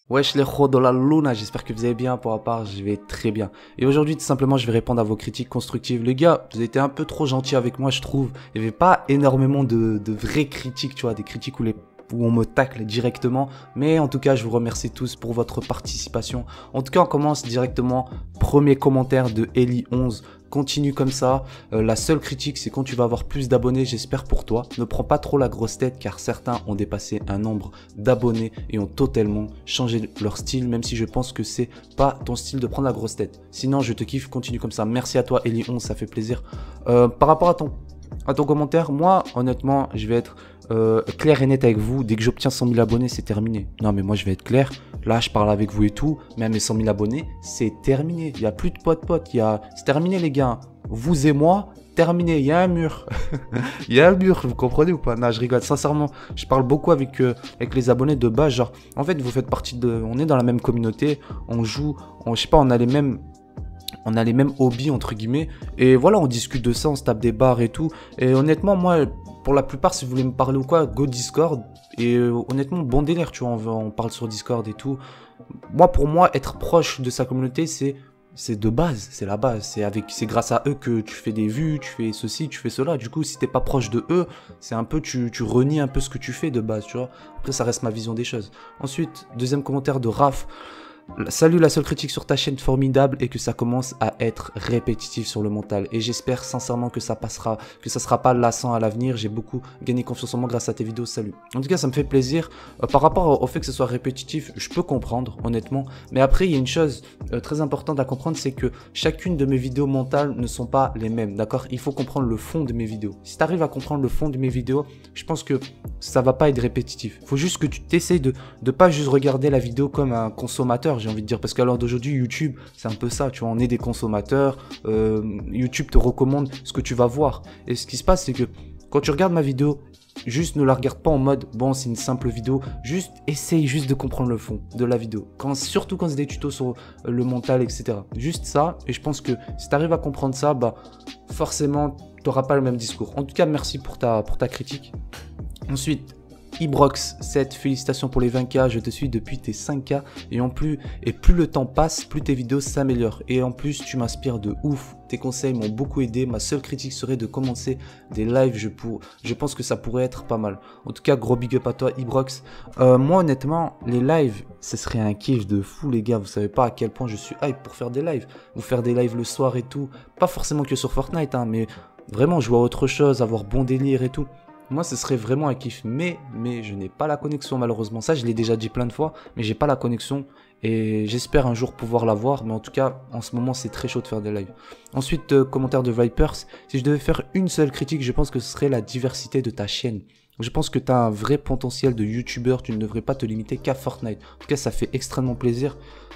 Wesh les de la luna, j'espère que vous allez bien, pour ma part je vais très bien. Et aujourd'hui tout simplement je vais répondre à vos critiques constructives. Les gars, vous avez été un peu trop gentils avec moi je trouve. Il n'y avait pas énormément de vraies critiques, tu vois, des critiques où on me tacle directement. Mais en tout cas je vous remercie tous pour votre participation. En tout cas on commence directement. Premier commentaire de Eli11. Continue comme ça, la seule critique c'est quand tu vas avoir plus d'abonnés, j'espère pour toi. Ne prends pas trop la grosse tête car certains ont dépassé un nombre d'abonnés et ont totalement changé leur style, même si je pense que c'est pas ton style de prendre la grosse tête. Sinon je te kiffe, continue comme ça. Merci à toi Eli11, ça fait plaisir. Par rapport à ton commentaire, moi honnêtement je vais être clair et net avec vous. Dès que j'obtiens 100 000 abonnés c'est terminé. Non mais moi je vais être clair. Là, je parle avec vous et tout, mais à mes 100 000 abonnés, c'est terminé. Il n'y a plus de pote-pote. C'est terminé, les gars. Vous et moi, terminé. Il y a un mur. Il y a un mur, vous comprenez ou pas? Non, je rigole. Sincèrement, je parle beaucoup avec les abonnés de base. Genre, en fait, vous faites partie de... On est dans la même communauté. On joue... je sais pas, on a les mêmes hobbies, entre guillemets. Et voilà, on discute de ça, on se tape des barres et tout. Et honnêtement, moi... Pour la plupart, si vous voulez me parler ou quoi, go Discord. Et honnêtement, bon délire, tu vois, on parle sur Discord et tout. Moi, pour moi, être proche de sa communauté, c'est de base, c'est la base. C'est grâce à eux que tu fais des vues, tu fais ceci, tu fais cela. Du coup, si t'es pas proche de eux, c'est un peu, tu renies un peu ce que tu fais de base, tu vois. Après, ça reste ma vision des choses. Ensuite, deuxième commentaire de Raph. Salut, la seule critique sur ta chaîne formidable est que ça commence à être répétitif sur le mental et j'espère sincèrement que ça passera, que ça sera pas lassant à l'avenir. J'ai beaucoup gagné confiance en moi grâce à tes vidéos, salut. En tout cas ça me fait plaisir. Par rapport au fait que ce soit répétitif, je peux comprendre honnêtement, mais après il y a une chose très importante à comprendre, c'est que chacune de mes vidéos mentales ne sont pas les mêmes, d'accord? Il faut comprendre le fond de mes vidéos. Si tu arrives à comprendre le fond de mes vidéos, je pense que ça va pas être répétitif. Il faut juste que tu t'essayes de pas juste regarder la vidéo comme un consommateur, j'ai envie de dire, parce qu'à l'heure d'aujourd'hui YouTube c'est un peu ça, tu vois, on est des consommateurs, YouTube te recommande ce que tu vas voir, et ce qui se passe c'est que quand tu regardes ma vidéo, juste ne la regarde pas en mode bon c'est une simple vidéo, juste essaye juste de comprendre le fond de la vidéo, surtout quand c'est des tutos sur le mental etc, juste ça, et je pense que si tu arrives à comprendre ça, bah forcément tu n'auras pas le même discours. En tout cas merci pour ta critique. Ensuite Ibrox 7, félicitations pour les 20K, je te suis depuis tes 5K et plus le temps passe, plus tes vidéos s'améliorent et en plus tu m'inspires de ouf, tes conseils m'ont beaucoup aidé, ma seule critique serait de commencer des lives, je pense que ça pourrait être pas mal. En tout cas gros big up à toi Ibrox. Moi honnêtement les lives ce serait un kiff de fou les gars, vous savez pas à quel point je suis hype pour faire des lives, vous faire des lives le soir et tout, pas forcément que sur Fortnite hein, mais vraiment jouer à autre chose, avoir bon délire et tout. Moi, ce serait vraiment un kiff, mais je n'ai pas la connexion malheureusement. Ça, je l'ai déjà dit plein de fois, mais j'ai pas la connexion et j'espère un jour pouvoir l'avoir. Mais en tout cas, en ce moment, c'est très chaud de faire des lives. Ensuite, commentaire de Vipers. Si je devais faire une seule critique, je pense que ce serait la diversité de ta chaîne. Je pense que tu as un vrai potentiel de youtubeur, tu ne devrais pas te limiter qu'à Fortnite. En tout cas, ça fait extrêmement plaisir.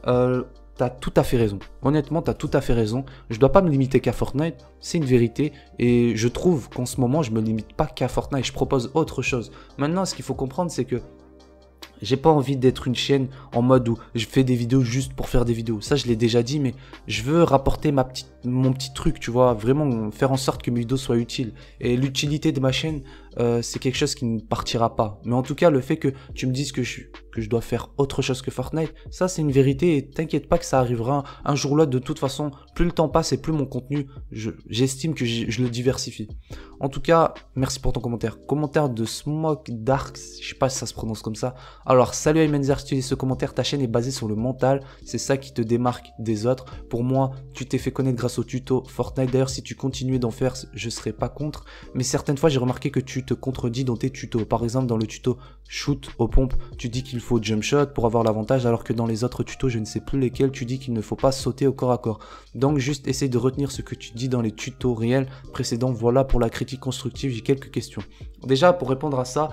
T'as tout à fait raison. Honnêtement, t'as tout à fait raison. Je dois pas me limiter qu'à Fortnite, c'est une vérité. Et je trouve qu'en ce moment, je me limite pas qu'à Fortnite, je propose autre chose. Maintenant, ce qu'il faut comprendre, c'est que j'ai pas envie d'être une chaîne en mode où je fais des vidéos juste pour faire des vidéos. Ça, je l'ai déjà dit, mais je veux rapporter mon petit truc, tu vois. Vraiment faire en sorte que mes vidéos soient utiles. Et l'utilité de ma chaîne, c'est quelque chose qui ne partira pas. Mais en tout cas, le fait que tu me dises que je dois faire autre chose que Fortnite, ça, c'est une vérité. Et t'inquiète pas que ça arrivera un jour là. De toute façon, plus le temps passe et plus mon contenu, j'estime que je le diversifie. En tout cas, merci pour ton commentaire. Commentaire de Smoke Darks, je sais pas si ça se prononce comme ça. Alors, salut Aymenzer, si tu lis ce commentaire, ta chaîne est basée sur le mental. C'est ça qui te démarque des autres. Pour moi, tu t'es fait connaître grâce au tuto Fortnite. D'ailleurs, si tu continuais d'en faire, je serais pas contre. Mais certaines fois, j'ai remarqué que tu te contredis dans tes tutos. Par exemple, dans le tuto shoot aux pompes, tu dis qu'il faut jump shot pour avoir l'avantage, alors que dans les autres tutos, je ne sais plus lesquels, tu dis qu'il ne faut pas sauter au corps à corps. Donc, juste essaye de retenir ce que tu dis dans les tutoriels précédents. Voilà pour la critique constructive, j'ai quelques questions. Déjà, pour répondre à ça,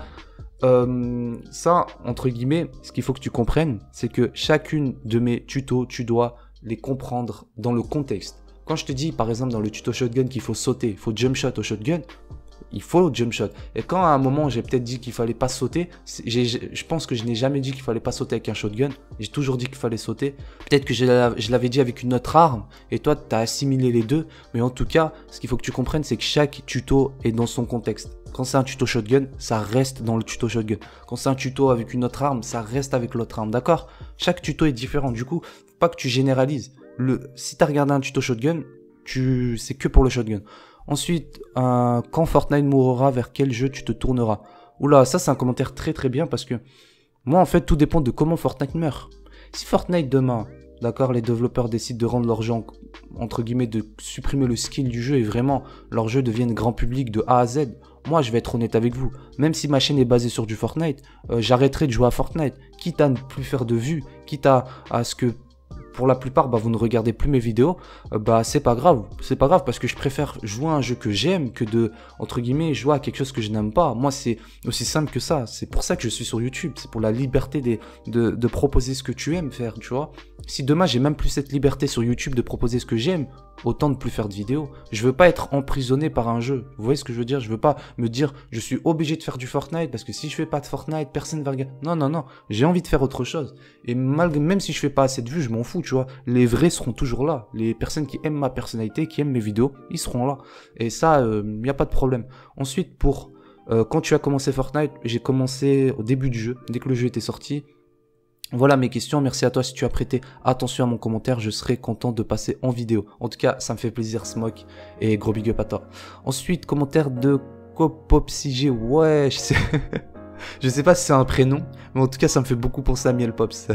ça, entre guillemets, ce qu'il faut que tu comprennes, c'est que chacune de mes tutos, tu dois les comprendre dans le contexte. Quand je te dis, par exemple, dans le tuto shotgun qu'il faut sauter, il faut jump shot au shotgun, il faut jump shot. Et quand à un moment j'ai peut-être dit qu'il fallait pas sauter, je pense que je n'ai jamais dit qu'il fallait pas sauter avec un shotgun. J'ai toujours dit qu'il fallait sauter. Peut-être que je l'avais dit avec une autre arme et toi tu as assimilé les deux. Mais en tout cas, ce qu'il faut que tu comprennes, c'est que chaque tuto est dans son contexte. Quand c'est un tuto shotgun, ça reste dans le tuto shotgun. Quand c'est un tuto avec une autre arme, ça reste avec l'autre arme, d'accord? Chaque tuto est différent. Du coup, faut pas que tu généralises. Si tu as regardé un tuto shotgun, c'est que pour le shotgun. Ensuite, quand Fortnite mourra, vers quel jeu tu te tourneras? Oula, ça c'est un commentaire très très bien parce que moi en fait tout dépend de comment Fortnite meurt. Si Fortnite demain, d'accord, les développeurs décident de rendre leur jeu, entre guillemets, de supprimer le skill du jeu et vraiment leur jeu devienne grand public de A à Z, moi je vais être honnête avec vous, même si ma chaîne est basée sur du Fortnite, j'arrêterai de jouer à Fortnite, quitte à ne plus faire de vues, quitte à ce que pour la plupart, vous ne regardez plus mes vidéos, c'est pas grave. C'est pas grave parce que je préfère jouer à un jeu que j'aime que de, entre guillemets, jouer à quelque chose que je n'aime pas. Moi, c'est aussi simple que ça. C'est pour ça que je suis sur YouTube. C'est pour la liberté de proposer ce que tu aimes faire, tu vois. Si demain, j'ai même plus cette liberté sur YouTube de proposer ce que j'aime, autant ne plus faire de vidéos. Je veux pas être emprisonné par un jeu. Vous voyez ce que je veux dire? Je veux pas me dire, je suis obligé de faire du Fortnite parce que si je fais pas de Fortnite, personne va regarder. Non, non, non. J'ai envie de faire autre chose. Et même si je fais pas assez de vues, je m'en fous, tu vois. Les vrais seront toujours là. Les personnes qui aiment ma personnalité, qui aiment mes vidéos, ils seront là. Et ça, y a pas de problème. Ensuite, quand tu as commencé Fortnite, j'ai commencé au début du jeu, dès que le jeu était sorti. Voilà mes questions, merci à toi si tu as prêté attention à mon commentaire, je serai content de passer en vidéo. En tout cas, ça me fait plaisir Smoke et gros big up à toi. Ensuite, commentaire de Copopsig, ouais, je sais pas si c'est un prénom, mais en tout cas ça me fait beaucoup penser à Miel Pops.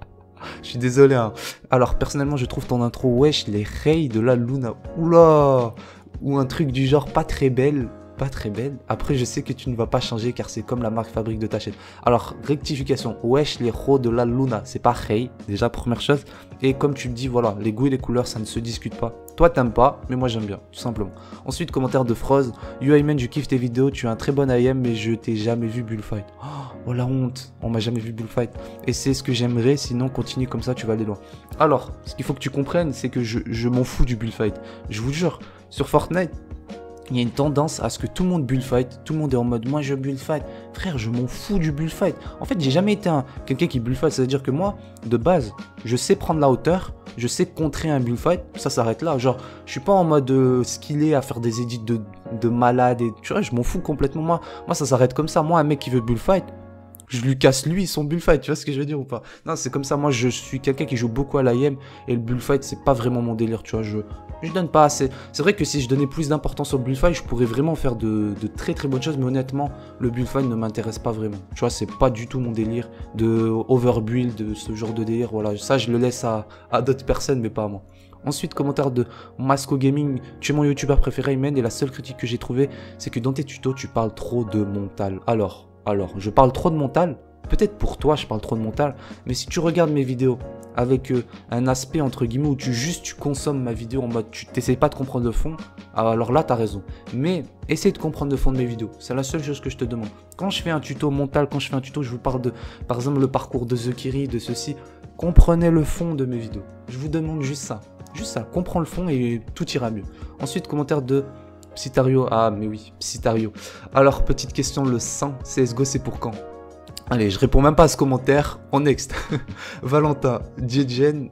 Je suis désolé hein. Alors personnellement je trouve ton intro, wesh, les rays de la Luna, oula, ou un truc du genre pas très belle. Pas très belle. Après, je sais que tu ne vas pas changer car c'est comme la marque fabrique de ta chaîne. Alors, rectification. Wesh, les ros de la Luna. C'est pas Hey, déjà, première chose. Et comme tu le dis, voilà, les goûts et les couleurs, ça ne se discute pas. Toi, t'aimes pas, mais moi, j'aime bien, tout simplement. Ensuite, commentaire de Froze. Yo, Ayman, je kiffe tes vidéos. Tu as un très bon IM, mais je t'ai jamais vu bullfight. Oh, la honte. On m'a jamais vu bullfight. Et c'est ce que j'aimerais, sinon, continue comme ça, tu vas aller loin. Alors, ce qu'il faut que tu comprennes, c'est que je m'en fous du bullfight. Je vous jure, sur Fortnite, il y a une tendance à ce que tout le monde bullfight, tout le monde est en mode moi je bullfight. Frère, je m'en fous du bullfight. En fait, j'ai jamais été quelqu'un qui bullfight, c'est-à-dire que moi, de base, je sais prendre la hauteur, je sais contrer un bullfight, ça s'arrête là. Genre, je suis pas en mode skillé à faire des edits de malade et tu vois, je m'en fous complètement. Moi, ça s'arrête comme ça. Moi, un mec qui veut bullfight, je lui casse lui son bullfight, tu vois ce que je veux dire ou pas? Non, c'est comme ça, moi je suis quelqu'un qui joue beaucoup à l'IM et le bullfight c'est pas vraiment mon délire, tu vois, je donne pas assez. C'est vrai que si je donnais plus d'importance au bullfight, je pourrais vraiment faire de très très bonnes choses, mais honnêtement, le bullfight ne m'intéresse pas vraiment. Tu vois, c'est pas du tout mon délire de overbuild, de ce genre de délire, voilà, ça je le laisse à d'autres personnes, mais pas à moi. Ensuite, commentaire de Masco Gaming, tu es mon youtubeur préféré, Ayman, et la seule critique que j'ai trouvée, c'est que dans tes tutos, tu parles trop de mental. Alors, je parle trop de mental, peut-être pour toi je parle trop de mental, mais si tu regardes mes vidéos avec un aspect entre guillemets où tu consommes ma vidéo en mode tu t'essayes pas de comprendre le fond, alors là t'as raison. Mais essaye de comprendre le fond de mes vidéos, c'est la seule chose que je te demande. Quand je fais un tuto mental, quand je fais un tuto, je vous parle de, par exemple, le parcours de Zekiri, de ceci, comprenez le fond de mes vidéos. Je vous demande juste ça, comprends le fond et tout ira mieux. Ensuite, commentaire de Psytario, ah mais oui, Psytario. Alors, petite question, le 100 CSGO c'est pour quand? Allez, je réponds même pas à ce commentaire, en next. Valentin, Djedjen,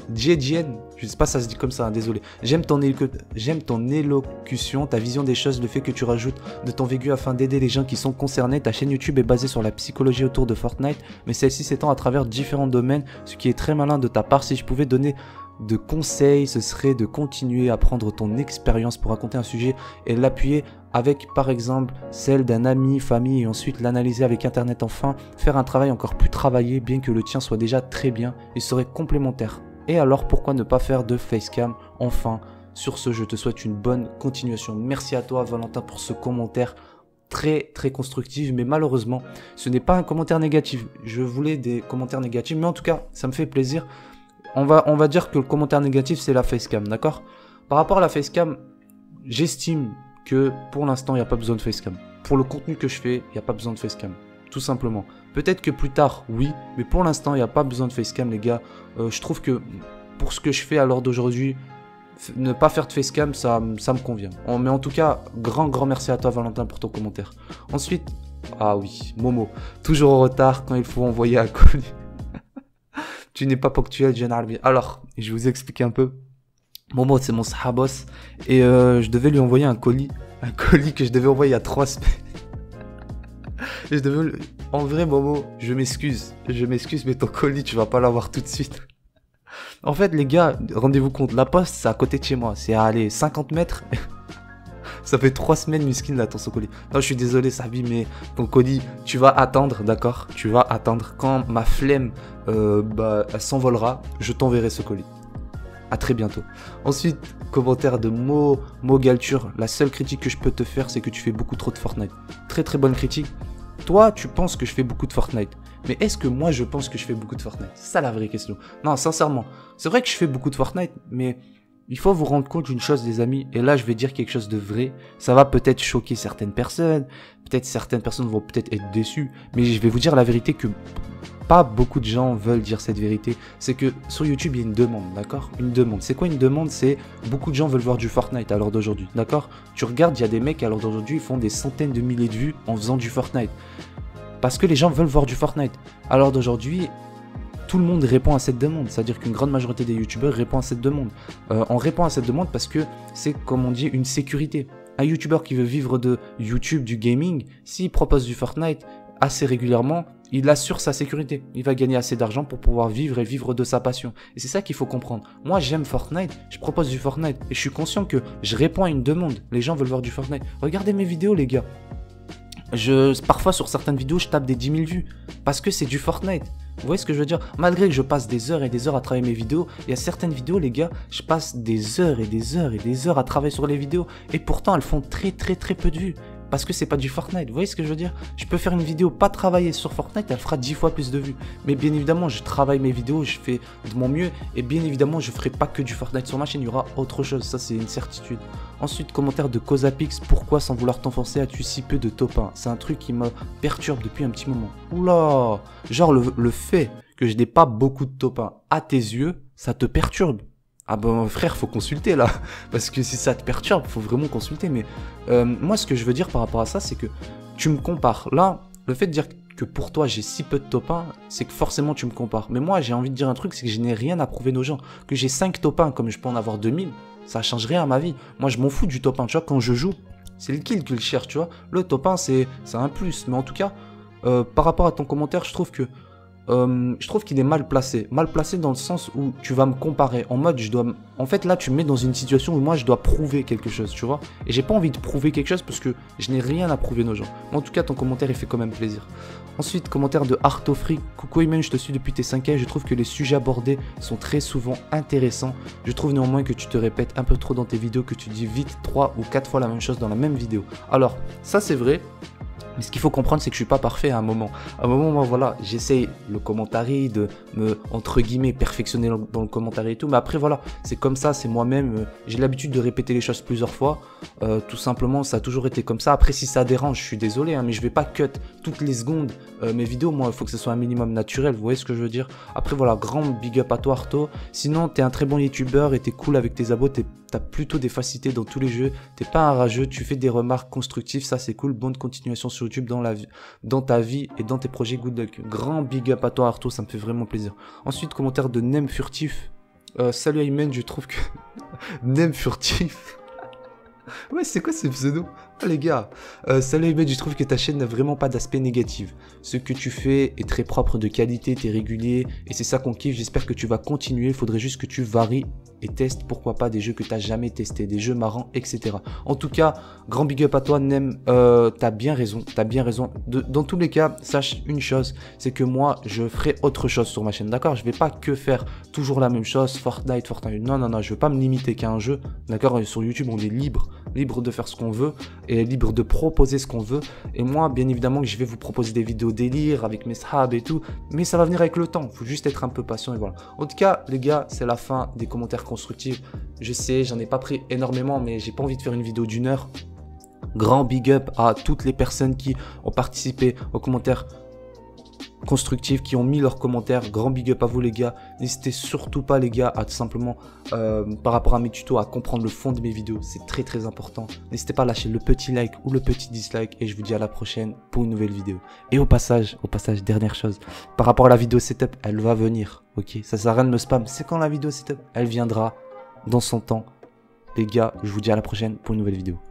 je sais pas si ça se dit comme ça, hein, désolé. J'aime ton élocution, ta vision des choses, le fait que tu rajoutes de ton vécu afin d'aider les gens qui sont concernés. Ta chaîne YouTube est basée sur la psychologie autour de Fortnite, mais celle-ci s'étend à travers différents domaines, ce qui est très malin de ta part. Si je pouvais donner de conseils, ce serait de continuer à prendre ton expérience pour raconter un sujet et l'appuyer avec par exemple celle d'un ami, famille et ensuite l'analyser avec internet, enfin faire un travail encore plus travaillé bien que le tien soit déjà très bien et serait complémentaire. Et alors pourquoi ne pas faire de facecam? Enfin, sur ce je te souhaite une bonne continuation. Merci à toi Valentin pour ce commentaire très très constructif, mais malheureusement ce n'est pas un commentaire négatif. Je voulais des commentaires négatifs, mais en tout cas ça me fait plaisir. On va dire que le commentaire négatif c'est la facecam, d'accord? Par rapport à la facecam, j'estime que pour l'instant il n'y a pas besoin de facecam. Pour le contenu que je fais, il n'y a pas besoin de facecam, tout simplement. Peut-être que plus tard, oui, mais pour l'instant il n'y a pas besoin de facecam les gars. Je trouve que pour ce que je fais à l'heure d'aujourd'hui, Ne pas faire de facecam, ça me convient. Mais en tout cas, grand merci à toi Valentin pour ton commentaire. Ensuite, ah oui, Momo, toujours en retard quand il faut envoyer un colis. Tu n'es pas ponctuel, jeune Arbi. Alors, je vais vous expliquer un peu. Momo, c'est mon sahabos. Et je devais lui envoyer un colis. Un colis que je devais envoyer il y a 3 semaines. En vrai, Momo, je m'excuse, mais ton colis, tu vas pas l'avoir tout de suite. En fait, les gars, rendez-vous compte, la poste, c'est à côté de chez moi. C'est à aller 50 mètres. Ça fait 3 semaines, Muskin, là, ton colis. Non, je suis désolé, Sabi, mais ton colis, tu vas attendre, d'accord? Tu vas attendre. Quand ma flemme elle s'envolera, je t'enverrai ce colis. À très bientôt. Ensuite, commentaire de Mo Galture. La seule critique que je peux te faire, c'est que tu fais beaucoup trop de Fortnite. Très bonne critique. Toi, tu penses que je fais beaucoup de Fortnite. Mais est-ce que moi, je pense que je fais beaucoup de Fortnite? C'est ça la vraie question. Non, sincèrement. C'est vrai que je fais beaucoup de Fortnite, mais il faut vous rendre compte d'une chose, les amis. Et là, je vais dire quelque chose de vrai. Ça va peut-être choquer certaines personnes. Peut-être certaines personnes vont peut-être être déçues. Mais je vais vous dire la vérité que pas beaucoup de gens veulent dire cette vérité. C'est que sur YouTube, il y a une demande, d'accord? Une demande. C'est quoi une demande? C'est beaucoup de gens veulent voir du Fortnite à l'heure d'aujourd'hui, d'accord? Tu regardes, il y a des mecs à l'heure d'aujourd'hui, ils font des centaines de milliers de vues en faisant du Fortnite. Parce que les gens veulent voir du Fortnite. À l'heure d'aujourd'hui, tout le monde répond à cette demande. C'est-à-dire qu'une grande majorité des youtubeurs répond à cette demande. On répond à cette demande parce que c'est, comme on dit, une sécurité. Un youtubeur qui veut vivre de YouTube, du gaming, s'il propose du Fortnite assez régulièrement, il assure sa sécurité. Il va gagner assez d'argent pour pouvoir vivre et vivre de sa passion. Et c'est ça qu'il faut comprendre. Moi, j'aime Fortnite, je propose du Fortnite. Et je suis conscient que je réponds à une demande. Les gens veulent voir du Fortnite. Regardez mes vidéos, les gars. Parfois, sur certaines vidéos, je tape des 10 000 vues. Parce que c'est du Fortnite. Vous voyez ce que je veux dire? Malgré que je passe des heures et des heures à travailler mes vidéos, il y a certaines vidéos, les gars, je passe des heures et des heures et des heures à travailler sur les vidéos. Et pourtant, elles font très peu de vues. Parce que c'est pas du Fortnite, vous voyez ce que je veux dire? Je peux faire une vidéo pas travaillée sur Fortnite, elle fera 10 fois plus de vues. Mais bien évidemment, je travaille mes vidéos, je fais de mon mieux. Et bien évidemment, je ferai pas que du Fortnite sur ma chaîne, il y aura autre chose, ça c'est une certitude. Ensuite, commentaire de Cosapix, pourquoi sans vouloir t'enfoncer as-tu si peu de top 1? C'est un truc qui me perturbe depuis un petit moment. Oula! Genre le fait que je n'ai pas beaucoup de top 1 à tes yeux, ça te perturbe. Ah ben frère, faut consulter là, parce que si ça te perturbe, faut vraiment consulter. Mais moi, ce que je veux dire par rapport à ça, c'est que tu me compares. Là, le fait de dire que pour toi j'ai si peu de top 1, c'est que forcément tu me compares. Mais moi, j'ai envie de dire un truc, c'est que je n'ai rien à prouver aux gens. Que j'ai 5 top 1 comme je peux en avoir 2000, ça change rien à ma vie. Moi, je m'en fous du top 1, tu vois, quand je joue, c'est le kill que je cherche, tu vois. Le top 1, c'est un plus. Mais en tout cas, par rapport à ton commentaire, je trouve qu'il est mal placé. Mal placé dans le sens où tu vas me comparer. En mode, en fait, là, tu me mets dans une situation où moi, je dois prouver quelque chose, tu vois. Et j'ai pas envie de prouver quelque chose parce que je n'ai rien à prouver aux gens. Mais en tout cas, ton commentaire, il fait quand même plaisir. Ensuite, commentaire de Artofri. Coucou Imen, je te suis depuis tes 5 ans. Je trouve que les sujets abordés sont très souvent intéressants. Je trouve néanmoins que tu te répètes un peu trop dans tes vidéos, que tu dis vite 3 ou 4 fois la même chose dans la même vidéo. Alors, ça, c'est vrai. Mais ce qu'il faut comprendre, c'est que je suis pas parfait à un moment. À un moment, moi, voilà, j'essaye le commentary de me, entre guillemets, perfectionner dans le commentary et tout. Mais après, voilà, c'est comme ça, c'est moi-même. J'ai l'habitude de répéter les choses plusieurs fois. Tout simplement, ça a toujours été comme ça. Après, si ça dérange, je suis désolé, hein, mais je vais pas cut toutes les secondes mes vidéos. Moi, il faut que ce soit un minimum naturel. Vous voyez ce que je veux dire? Après, voilà, grand big up à toi, Arto. Sinon, t'es un très bon youtubeur et t'es cool avec tes abos. T'as plutôt des facilités dans tous les jeux. T'es pas un rageux. Tu fais des remarques constructives. Ça, c'est cool. Bonne continuation sur YouTube dans ta vie et dans tes projets. Good luck. Grand big up à toi, Arto. Ça me fait vraiment plaisir. Ensuite, commentaire de Nem Furtif. Salut Ayman, je trouve que Nem Furtif. Ouais, c'est quoi ce pseudo? Oh les gars, salut Ayman, je trouve que ta chaîne n'a vraiment pas d'aspect négatif. Ce que tu fais est très propre, de qualité, t'es régulier et c'est ça qu'on kiffe. J'espère que tu vas continuer. Il faudrait juste que tu varies et testes, pourquoi pas, des jeux que t'as jamais testés, des jeux marrants, etc. En tout cas, grand big up à toi, Nem. T'as bien raison, dans tous les cas, sache une chose, c'est que moi, je ferai autre chose sur ma chaîne, d'accord? Je vais pas que faire toujours la même chose, Fortnite. Non, je veux pas me limiter qu'à un jeu, d'accord? Sur YouTube, on est libre de faire ce qu'on veut et libre de proposer ce qu'on veut. Et moi, bien évidemment, que je vais vous proposer des vidéos délire avec mes sahabs et tout, mais ça va venir avec le temps. Faut juste être un peu patient et voilà. En tout cas, les gars, c'est la fin des commentaires constructifs. Je sais, j'en ai pas pris énormément, mais j'ai pas envie de faire une vidéo d'1 heure. Grand big up à toutes les personnes qui ont participé aux commentaires constructifs, qui ont mis leurs commentaires. Grand big up à vous les gars. N'hésitez surtout pas les gars à tout simplement, par rapport à mes tutos, à comprendre le fond de mes vidéos. C'est très très important. N'hésitez pas à lâcher le petit like ou le petit dislike. Et je vous dis à la prochaine pour une nouvelle vidéo. Et au passage, dernière chose. Par rapport à la vidéo setup, elle va venir. Ok, ça sert à rien de me spam. C'est quand la vidéo setup, elle viendra dans son temps. Les gars, je vous dis à la prochaine pour une nouvelle vidéo.